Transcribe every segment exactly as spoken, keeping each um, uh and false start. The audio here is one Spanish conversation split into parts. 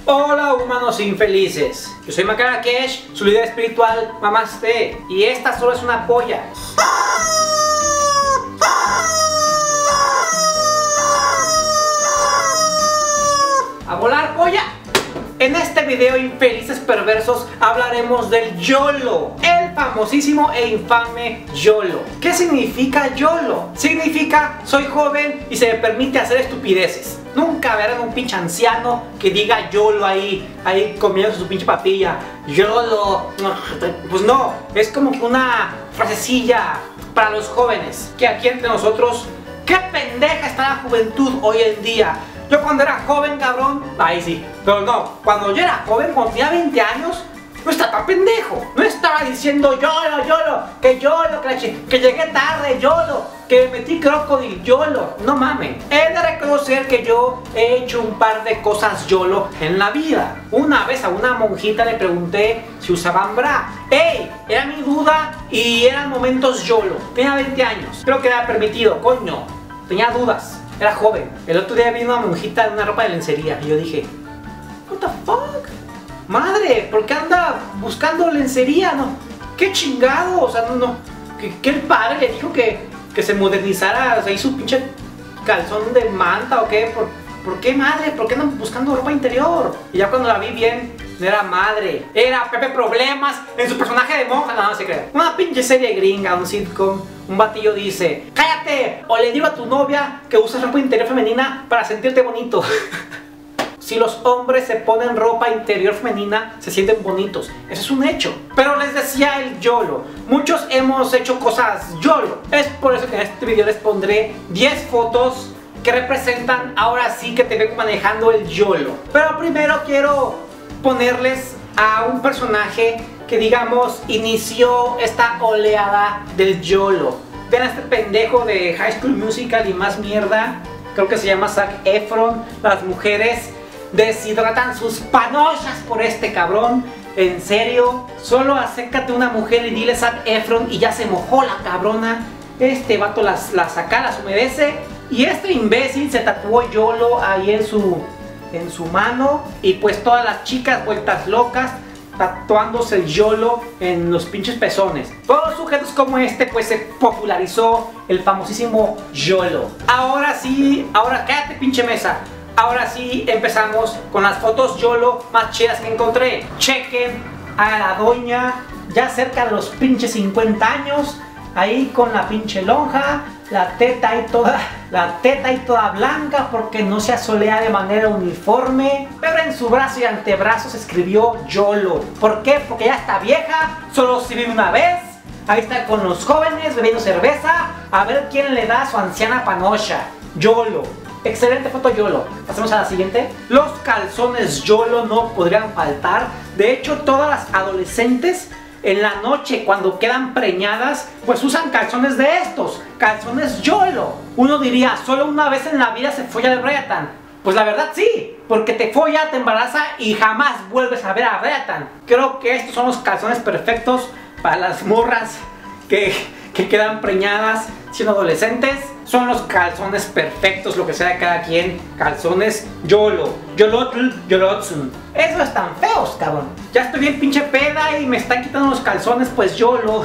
Hola humanos infelices, yo soy Macarakesh, su líder espiritual Mamaste, y esta solo es una polla. ¡A volar, polla! En este video, infelices perversos, hablaremos del YOLO, el famosísimo e infame YOLO. ¿Qué significa YOLO? Significa soy joven y se me permite hacer estupideces. Nunca verán un pinche anciano que diga YOLO ahí, ahí comiendo su pinche papilla. YOLO. Pues no, es como una frasecilla para los jóvenes. Que aquí entre nosotros, qué pendeja está la juventud hoy en día. Yo cuando era joven, cabrón, ahí sí, pero no, cuando yo era joven, cuando tenía veinte años, no estaba pendejo, no estaba diciendo YOLO, YOLO, que YOLO, que, que llegué tarde, YOLO, que me metí crocodile, YOLO, no mamen. He de reconocer que yo he hecho un par de cosas YOLO en la vida. Una vez a una monjita le pregunté si usaban bra. ¡Ey! Era mi duda y eran momentos YOLO. Tenía veinte años, creo que era permitido, coño, tenía dudas. Era joven. El otro día vi una monjita en una ropa de lencería y yo dije, what the fuck? Madre, ¿por qué anda buscando lencería? No, qué chingado, o sea, no, no. Que, que el padre le dijo que, que se modernizara, o sea, hizo su pinche calzón de manta o qué. ¿Por, ¿por qué madre? ¿Por qué andan buscando ropa interior? Y ya cuando la vi bien, no era madre, era Pepe Problemas en su personaje de monja. No, no se crea. Una pinche serie gringa, un sitcom. Un batillo dice, cállate, o le digo a tu novia que uses ropa interior femenina para sentirte bonito. Si los hombres se ponen ropa interior femenina, se sienten bonitos. Eso es un hecho. Pero les decía el YOLO. Muchos hemos hecho cosas YOLO. Es por eso que en este video les pondré diez fotos que representan ahora sí que te vengo manejando el YOLO. Pero primero quiero ponerles a un personaje que, digamos, inició esta oleada del YOLO. Vean a este pendejo de High School Musical y más mierda. Creo que se llama Zac Efron. Las mujeres deshidratan sus panochas por este cabrón. En serio, solo acércate a una mujer y dile Zac Efron y ya se mojó la cabrona. Este vato las, las saca, las humedece. Y este imbécil se tatuó YOLO ahí en su, en su mano. Y pues todas las chicas vueltas locas tatuándose el YOLO en los pinches pezones. Por sujetos como este pues se popularizó el famosísimo YOLO. Ahora sí, ahora cállate pinche mesa. Ahora sí empezamos con las fotos YOLO más chidas que encontré. Chequen a la doña ya cerca de los pinches cincuenta años, ahí con la pinche lonja, la teta ahí toda, la teta ahí toda blanca porque no se asolea de manera uniforme, pero en su brazo y antebrazo se escribió YOLO. ¿Por qué? Porque ya está vieja, solo se vive una vez. Ahí está con los jóvenes bebiendo cerveza, a ver quién le da a su anciana panocha. YOLO. Excelente foto YOLO. Pasemos a la siguiente. Los calzones YOLO no podrían faltar. De hecho, todas las adolescentes en la noche, cuando quedan preñadas, pues usan calzones de estos, calzones YOLO. Uno diría, solo una vez en la vida se folla el Reatan. Pues la verdad sí, porque te folla, te embaraza y jamás vuelves a ver a Reatan. Creo que estos son los calzones perfectos para las morras que, que quedan preñadas siendo adolescentes. Son los calzones perfectos, lo que sea de cada quien. Calzones YOLO, YOLOTL, YOLOTZUN. Esos están feos, cabrón. Ya estoy bien pinche peda y me están quitando los calzones, pues YOLO.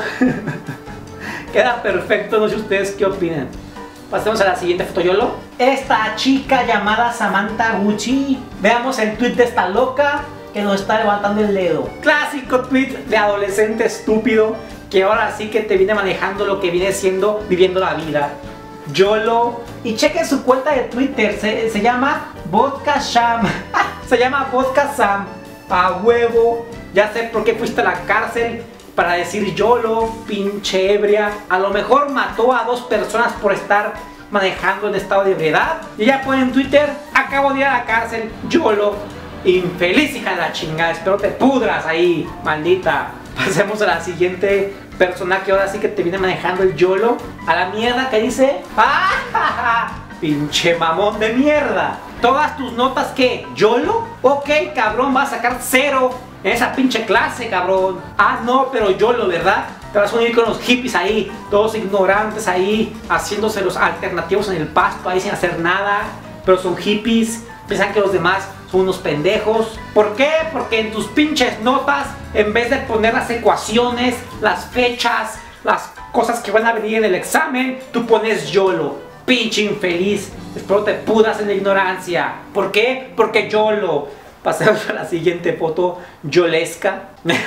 Queda perfecto, no sé ustedes qué opinan. Pasemos a la siguiente foto YOLO. Esta chica llamada Samantha Gucci. Veamos el tweet de esta loca que nos está levantando el dedo. Clásico tweet de adolescente estúpido que ahora sí que te viene manejando lo que viene siendo viviendo la vida. YOLO. Y chequen su cuenta de Twitter, se, se llama Vodka Sham. Se llama Vodka Sam. A huevo. Ya sé por qué fuiste a la cárcel, para decir YOLO, pinche ebria. A lo mejor mató a dos personas por estar manejando en estado de ebriedad. Y ya pone en Twitter, acabo de ir a la cárcel, YOLO. Infeliz hija de la chingada, espero te pudras ahí, maldita. Pasemos a la siguiente persona que ahora sí que te viene manejando el YOLO. A la mierda que dice, ¡ah! Pinche mamón de mierda. Todas tus notas que YOLO. Ok, cabrón, vas a sacar cero en esa pinche clase, cabrón. Ah, no, pero YOLO, ¿verdad? Te vas a unir con los hippies ahí, todos ignorantes ahí, haciéndose los alternativos en el pasto ahí sin hacer nada. Pero son hippies, piensan que los demás son unos pendejos. ¿Por qué? Porque en tus pinches notas, en vez de poner las ecuaciones, las fechas, las cosas que van a venir en el examen, tú pones YOLO. Pinche infeliz. Espero te pudras en la ignorancia. ¿Por qué? Porque YOLO. Pasemos a la siguiente foto yolesca.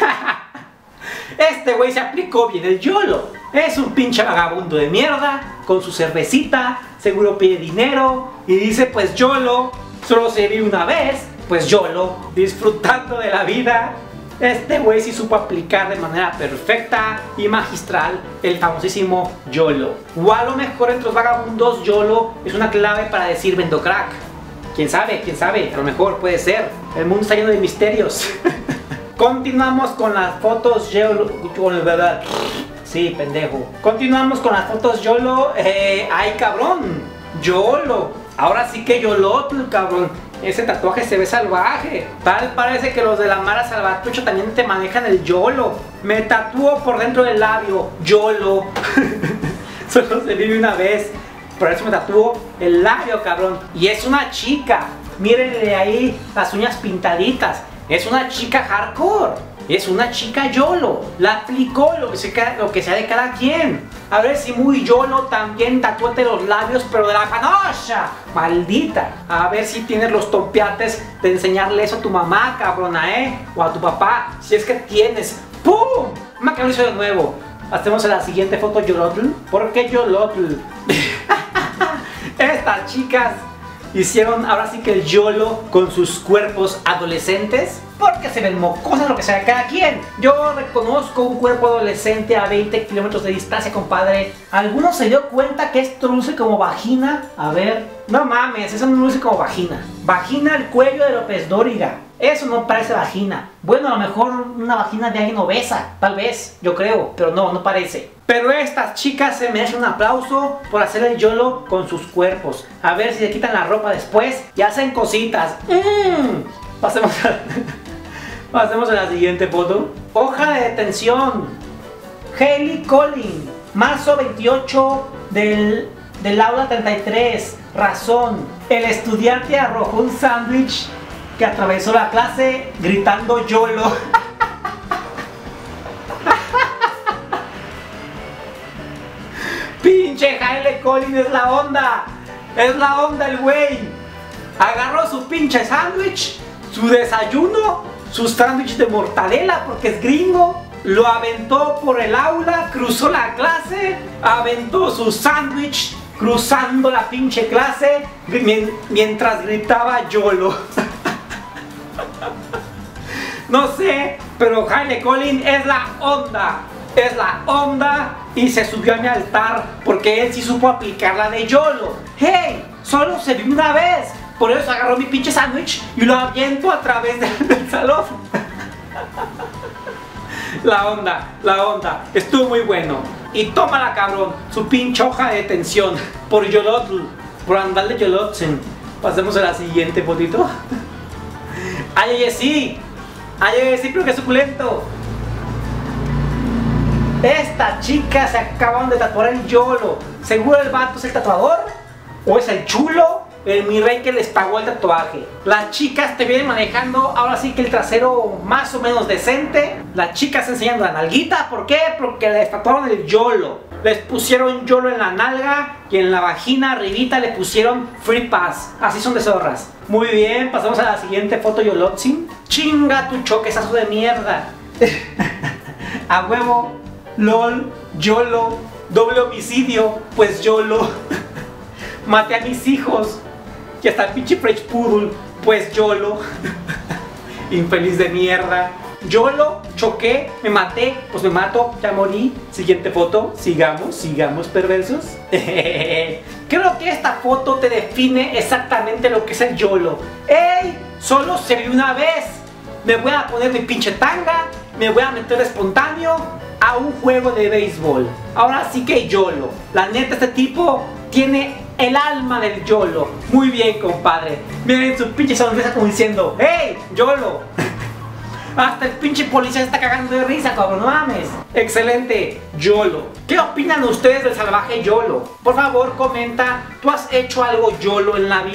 Este güey se aplicó bien el YOLO. Es un pinche vagabundo de mierda, con su cervecita, seguro pide dinero y dice pues YOLO, solo se vive una vez, pues YOLO, disfrutando de la vida. Este güey sí supo aplicar de manera perfecta y magistral el famosísimo YOLO. O a lo mejor entre los vagabundos YOLO es una clave para decir vendo crack. ¿Quién sabe? ¿Quién sabe? A lo mejor puede ser. El mundo está lleno de misterios. Continuamos con las fotos YOLO. ¿Verdad? Sí, pendejo. Continuamos con las fotos YOLO. Eh, ¡Ay, cabrón! YOLO. Ahora sí que YOLOTL, cabrón. Ese tatuaje se ve salvaje. Tal parece que los de la Mara Salvatrucha también te manejan el YOLO. Me tatúo por dentro del labio. YOLO. Solo se vive una vez. Por eso me tatúo el labio, cabrón. Y es una chica. Mírenle ahí las uñas pintaditas. Es una chica hardcore. Es una chica YOLO. La aplicó lo que, sea, lo que sea de cada quien. A ver si muy YOLO también tatúate los labios, pero de la panocha. Maldita. A ver si tienes los tompiates de enseñarle eso a tu mamá, cabrona, ¿eh? O a tu papá. Si es que tienes. ¡Pum! Me lo hizo de nuevo. Hacemos la siguiente foto YOLOTL. ¿Por qué YOLOTL? Estas chicas hicieron ahora sí que el YOLO con sus cuerpos adolescentes, porque se ven mocosas, lo que sea de cada quien. Yo reconozco un cuerpo adolescente a veinte kilómetros de distancia, compadre. ¿Alguno se dio cuenta que esto luce como vagina? A ver, no mames, eso no luce como vagina. Vagina al cuello de López Dóriga. Eso no parece vagina. Bueno, a lo mejor una vagina de alguien obesa, tal vez, yo creo, pero no, no parece. Pero estas chicas se merecen un aplauso por hacer el YOLO con sus cuerpos. A ver si se quitan la ropa después y hacen cositas. Mm. Pasemos a, pasemos a la siguiente foto. Hoja de detención. Hailey Collins, marzo veintiocho del, del aula treinta y tres. Razón: el estudiante arrojó un sándwich que atravesó la clase gritando YOLO. Pinche Hailey Collins es la onda. Es la onda el güey. Agarró su pinche sándwich, su desayuno, su sándwich de mortadela porque es gringo. Lo aventó por el aula, cruzó la clase, aventó su sándwich cruzando la pinche clase mientras gritaba YOLO. No sé, pero Hailey Collins es la onda. Es la onda y se subió a mi altar porque él sí supo aplicar la de YOLO. ¡Hey! Solo se vive una vez. Por eso agarró mi pinche sándwich y lo aviento a través del, del salón. La onda, la onda. Estuvo muy bueno. Y tómala, cabrón, su pinche hoja de detención por YOLOTL, por andarle YOLOTL. Pasemos a la siguiente fotito. ¡Ay, ay, sí! ¡Ay, ay, sí, pero qué suculento! Estas chicas se acaban de tatuar el YOLO. ¿Seguro el vato es el tatuador? ¿O es el chulo? El mi rey que les pagó el tatuaje. Las chicas te vienen manejando ahora sí que el trasero más o menos decente. Las chicas enseñando la nalguita. ¿Por qué? Porque les tatuaron el YOLO. Les pusieron YOLO en la nalga y en la vagina arribita le pusieron Free Pass. Así son de zorras. Muy bien, pasamos a la siguiente foto YOLOTSIN. Chinga tu choquezazo de mierda. A huevo. LOL, YOLO, doble homicidio, pues YOLO. Maté a mis hijos y hasta el pinche French Poodle, pues YOLO. Infeliz de mierda. YOLO, choqué, me maté, pues me mato, ya morí. Siguiente foto, sigamos, sigamos perversos. Creo que esta foto te define exactamente lo que es el YOLO. ¡Ey! Solo se vive una vez. Me voy a poner mi pinche tanga, me voy a meter espontáneo a un juego de béisbol. Ahora sí que YOLO. La neta, este tipo tiene el alma del YOLO. Muy bien, compadre. Miren su pinche sonrisa como diciendo ¡hey, YOLO! Hasta el pinche policía se está cagando de risa, cabrón, no mames. Excelente, YOLO. ¿Qué opinan ustedes del salvaje YOLO? Por favor, comenta. ¿Tú has hecho algo YOLO en la vida?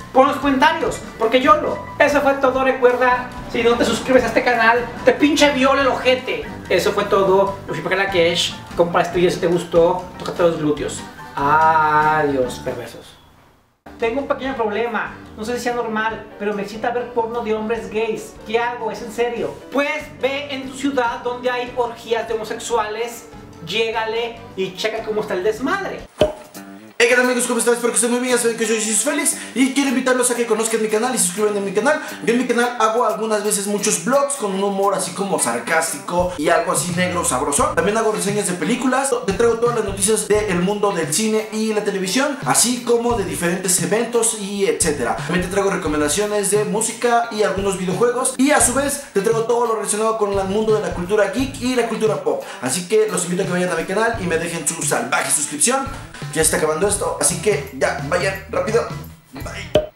Pon los comentarios, porque YOLO. Eso fue todo, recuerda, si no te suscribes a este canal, te pinche viola el ojete. Eso fue todo, yo fui Pacalakesh, compra esto y si te gustó, tócate los glúteos. Adiós, perversos. Tengo un pequeño problema, no sé si sea normal, pero me excita ver porno de hombres gays. ¿Qué hago? ¿Es en serio? Pues ve en tu ciudad donde hay orgías de homosexuales, llégale y checa cómo está el desmadre. Hey, ¿qué tal amigos? ¿Cómo están? Espero que estén muy bien. Ya saben que soy Jesús Félix y quiero invitarlos a que conozcan mi canal y se suscriban a mi canal. Yo en mi canal hago algunas veces muchos vlogs con un humor así como sarcástico y algo así negro, sabroso. También hago reseñas de películas, te traigo todas las noticias del mundo del cine y la televisión, así como de diferentes eventos y etcétera. También te traigo recomendaciones de música y algunos videojuegos y a su vez te traigo todo lo relacionado con el mundo de la cultura geek y la cultura pop. Así que los invito a que vayan a mi canal y me dejen su salvaje suscripción. Ya está acabando esto, así que ya, vayan rápido. Bye.